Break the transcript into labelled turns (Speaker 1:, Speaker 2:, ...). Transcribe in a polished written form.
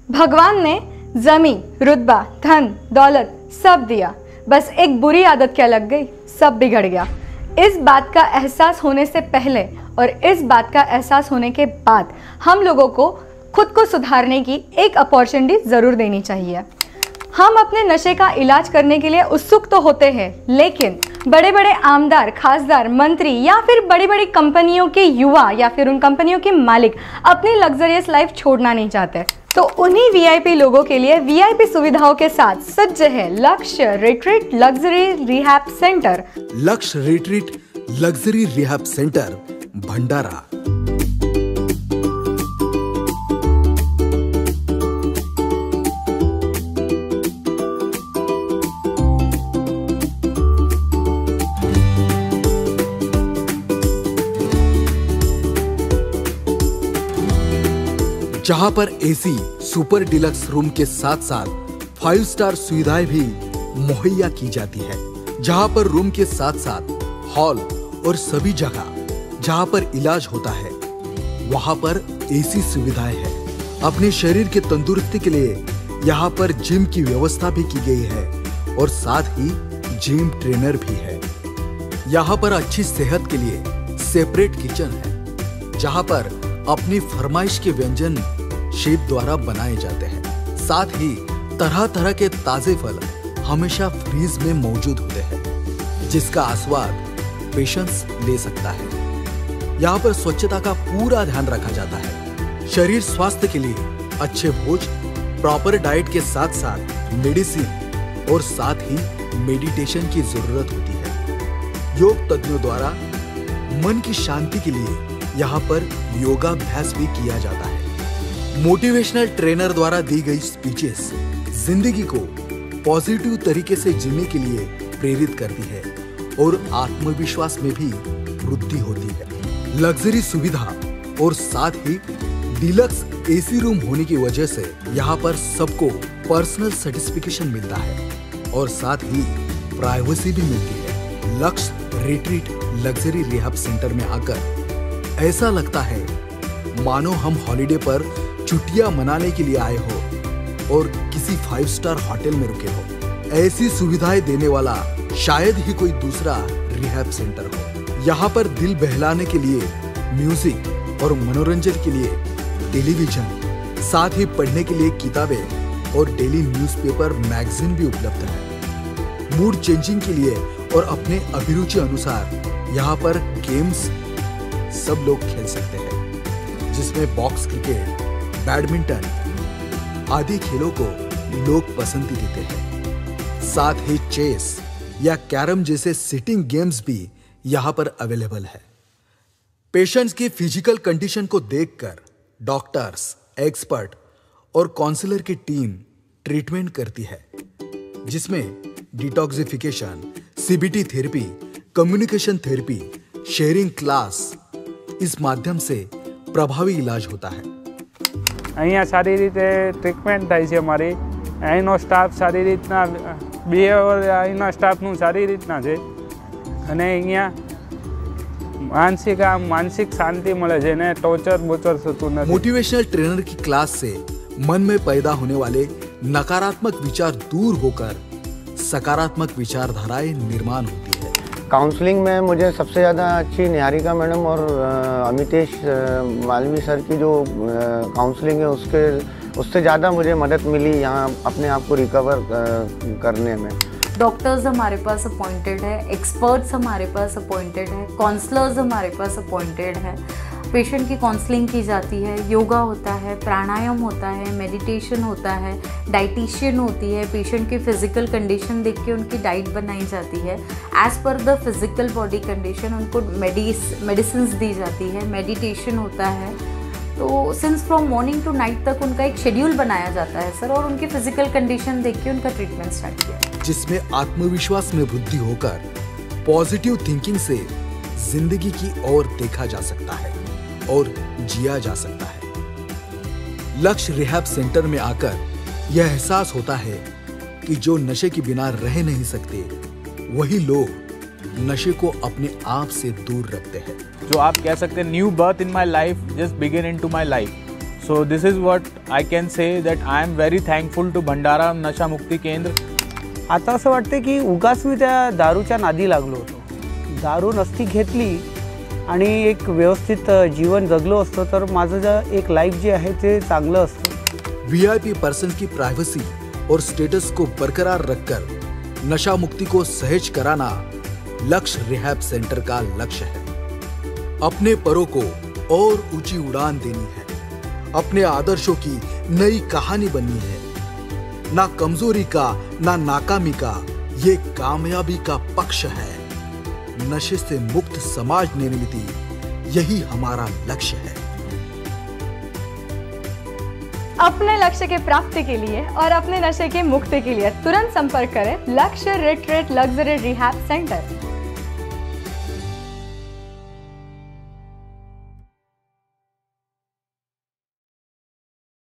Speaker 1: भगवान ने जमीन, रुतबा, धन, दौलत सब दिया, बस एक बुरी आदत क्या लग गई, सब बिगड़ गया। इस बात का एहसास होने से पहले और इस बात का एहसास होने के बाद हम लोगों को खुद को सुधारने की एक अपॉर्चुनिटी ज़रूर देनी चाहिए। हम अपने नशे का इलाज करने के लिए उत्सुक तो होते हैं, लेकिन बड़े बड़े आमदार, खासदार, मंत्री या फिर बड़ी बड़ी कंपनियों के युवा या फिर उन कंपनियों के मालिक अपनी लग्जरियस लाइफ छोड़ना नहीं चाहते। तो उन्हीं वीआईपी लोगों के लिए वीआईपी सुविधाओं के साथ सज्ज है Lakshya retreat luxury rehab centre.
Speaker 2: Lakshya retreat luxury rehab centre Bhandara. जहां पर एसी, सुपर डिलक्स रूम के साथ साथ 5 स्टार सुविधाएं भी मुहैया की जाती है। जहां पर रूम के साथ साथ हॉल और सभी जगह जहां पर इलाज होता है वहां पर एसी सुविधाएं है। अपने शरीर के तंदुरुस्ती के लिए यहां पर जिम की व्यवस्था भी की गई है और साथ ही जिम ट्रेनर भी है। यहां पर अच्छी सेहत के लिए सेपरेट किचन है जहां पर अपनी फरमाइश के व्यंजन शेफ द्वारा बनाए जाते हैं। साथ ही तरह तरह के ताजे फल हमेशा फ्रीज में मौजूद होते हैं जिसका आस्वाद पेशेंट्स ले सकता है। यहाँ पर स्वच्छता का पूरा ध्यान रखा जाता है। शरीर स्वास्थ्य के लिए अच्छे भोज, प्रॉपर डाइट के साथ साथ मेडिसिन और साथ ही मेडिटेशन की जरूरत होती है। योग तज्ञों द्वारा मन की शांति के लिए यहाँ पर योगाभ्यास भी किया जाता है। मोटिवेशनल ट्रेनर द्वारा दी गई स्पीचेस जिंदगी को पॉजिटिव तरीके से जीने के लिए प्रेरित करती है और आत्मविश्वास में भी वृद्धि होती है। लग्जरी सुविधा और साथ ही डिलक्स एसी रूम होने की वजह से यहाँ पर सबको पर्सनल सर्टिफिकेशन मिलता है और साथ ही प्राइवेसी भी मिलती है। Lakshya retreat luxury rehab centre में आकर ऐसा लगता है मानो हम हॉलिडे पर छुट्टियां मनाने के लिए आए हो और किसी 5 स्टार होटल में रुके हो। ऐसी सुविधाएं देने वाला शायद ही कोई दूसरा रिहैब सेंटर हो। यहाँ पर दिल बहलाने के लिए म्यूजिक और मनोरंजन के लिए टेलीविजन, साथ ही पढ़ने के लिए किताबें और डेली न्यूज़पेपर, मैगजीन भी उपलब्ध है। मूड चेंजिंग के लिए और अपने अभिरुचि अनुसार यहाँ पर गेम्स सब लोग खेल सकते हैं जिसमें बॉक्स क्रिकेट, बैडमिंटन आदि खेलों को लोग पसंद देते हैं। साथ ही चेस या कैरम जैसे सिटिंग गेम्स भी यहाँ पर अवेलेबल है। पेशेंट्स की फिजिकल कंडीशन को देखकर डॉक्टर्स, एक्सपर्ट और काउंसलर की टीम ट्रीटमेंट करती है जिसमें detoxification, CBT therapy, communication therapy, sharing class इस माध्यम से प्रभावी इलाज होता है।
Speaker 3: અહીંયા સારી રીતે ટ્રીટમેન્ટ થાય છે અમારી। અહીંનો સ્ટાફ સારી રીતના બિહેવિયર અહીંના સ્ટાફનું સારી રીતના છે અને અહીંયા માનસિક શાંતિ મળે છે ને ટોર્ચર બોચર થતું નથી।
Speaker 2: मोटिवेशनल ट्रेनर की क्लास से मन में पैदा होने वाले नकारात्मक विचार दूर होकर सकारात्मक विचारधाराएं निर्माण होती है।
Speaker 4: काउंसलिंग में मुझे सबसे ज़्यादा अच्छी निहारिका मैडम और अमितेश मालवी सर की जो काउंसलिंग है उससे ज़्यादा मुझे मदद मिली यहाँ अपने आप को रिकवर करने में।
Speaker 5: डॉक्टर्स हमारे पास अपॉइंटेड है, एक्सपर्ट्स हमारे पास अपॉइंटेड है, काउंसलर्स हमारे पास अपॉइंटेड है। पेशेंट की काउंसलिंग की जाती है, योगा होता है, प्राणायाम होता है, मेडिटेशन होता है, डाइटिशियन होती है। पेशेंट की फिजिकल कंडीशन देख के उनकी डाइट बनाई जाती है। As per the physical body condition उनको मेडिसिन्स दी जाती है, मेडिटेशन होता है। तो since from morning to night तक उनका एक शेड्यूल बनाया जाता है सर, और उनकी फिजिकल कंडीशन देख के उनका ट्रीटमेंट स्टार्ट किया, जिसमें
Speaker 2: आत्मविश्वास में वृद्धि होकर पॉजिटिव थिंकिंग से जिंदगी की ओर देखा जा सकता है और जिया जा सकता है। लक्ष्य रिहैब सेंटर में आकर यह एहसास होता है कि जो नशे के बिना रह नहीं सकते वही लोग नशे को अपने आप से दूर रखते हैं।
Speaker 6: जो आप कह सकते हैं new birth in my life just begin in to my life. So this is what I can say, that I am very thankful to Bhandara Nasha Mukti Kendra.
Speaker 7: आता असं वाटतं की उगाच मी त्या दारूच्या नादी लागलो होतो. दारू नसती घेतली आणि एक व्यवस्थित जीवन जगलो असतो तर माझं जे एक लाईफ जे आहे ते चांगलं असतं.
Speaker 2: वीआईपी पर्सन की प्राइवेसी और स्टेटस को बरकरार रखकर नशा मुक्ति को सहज कराना लक्ष्य रिहैब सेंटर का लक्ष्य है. अपने परों को और ऊंची उड़ान देनी है, अपने आदर्शों की नई कहानी बननी है. ना कमजोरी का ना नाकामी का ये कामयाबी का पक्ष है. नशे से मुक्त समाज निर्मिति यही हमारा लक्ष्य है.
Speaker 1: अपने लक्ष्य के प्राप्ति के लिए और अपने नशे के मुक्ति के लिए तुरंत संपर्क करें लक्ष्य रिट्रीट लग्जरी रिहैब सेंटर.